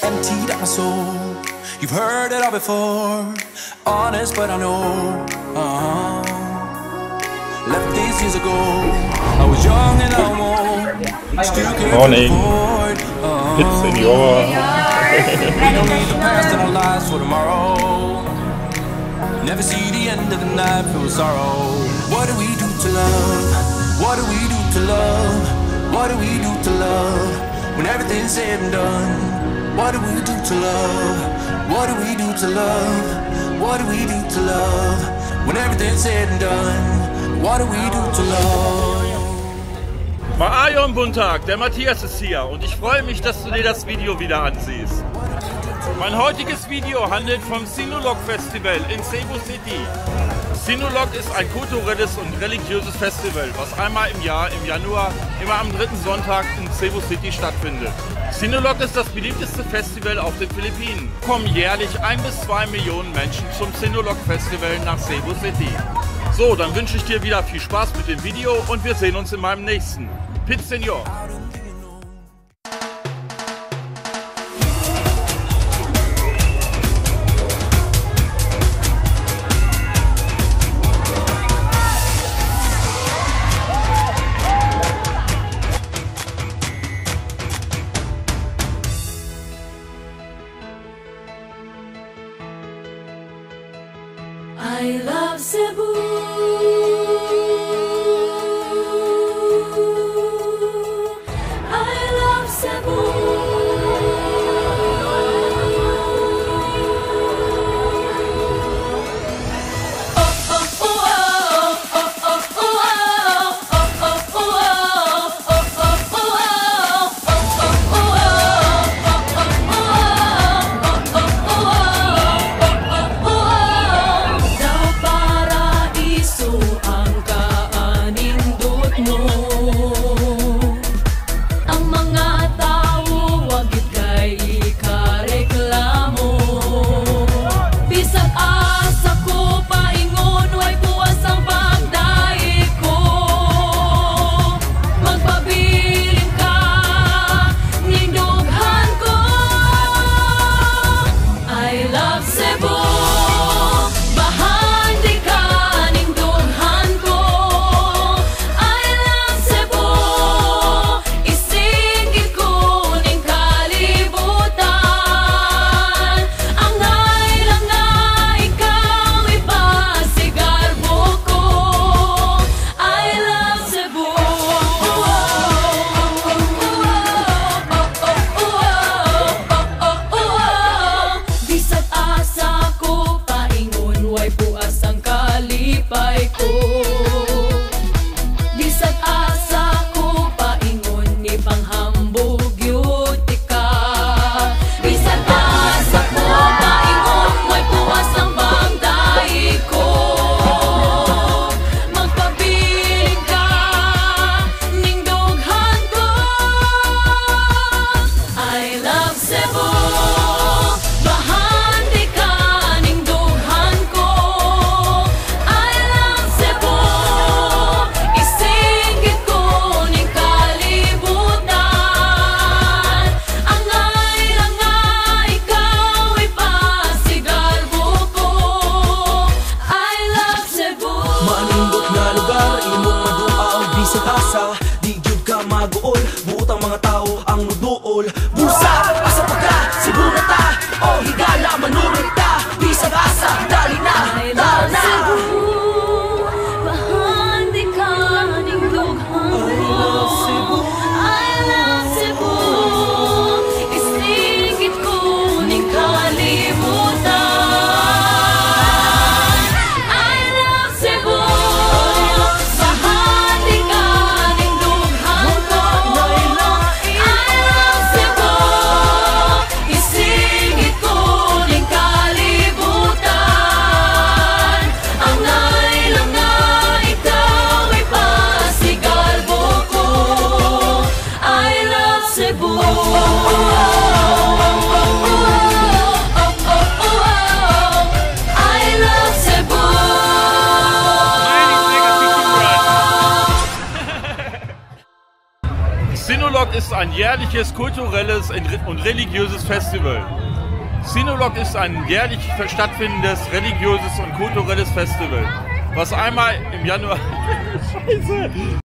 emptied out my soul. You've heard it all before, honest but I know. Left these years ago, I was young and I'm old. Still can't afford. It's in your. We don't need the past in our lives for tomorrow. Never see the end of the night, feel sorrow. What do we do to love? What do we do to love? What do we do to love? When everything's said and done, what do we do to love? What do we do to love? What do we do to love? When everything's said and done, what do we do to love? Maayon Buntag, der Matthias ist hier und ich freue mich, dass du dir das Video wieder ansiehst. Mein heutiges Video handelt vom Sinulog Festival in Cebu City. Sinulog ist ein kulturelles und religiöses Festival, was einmal im Jahr, im Januar, immer am 3. Sonntag in Cebu City stattfindet. Sinulog ist das beliebteste Festival auf den Philippinen. Kommen jährlich 1 bis 2 Millionen Menschen zum Sinulog Festival nach Cebu City. So, dann wünsche ich dir wieder viel Spaß mit dem Video und wir sehen uns in meinem nächsten. Pit Senior! I love Cebu. I love Cebu. ist ein jährliches kulturelles und religiöses Festival. Sinulog ist ein jährlich stattfindendes religiöses und kulturelles Festival, was einmal im Januar... Scheiße!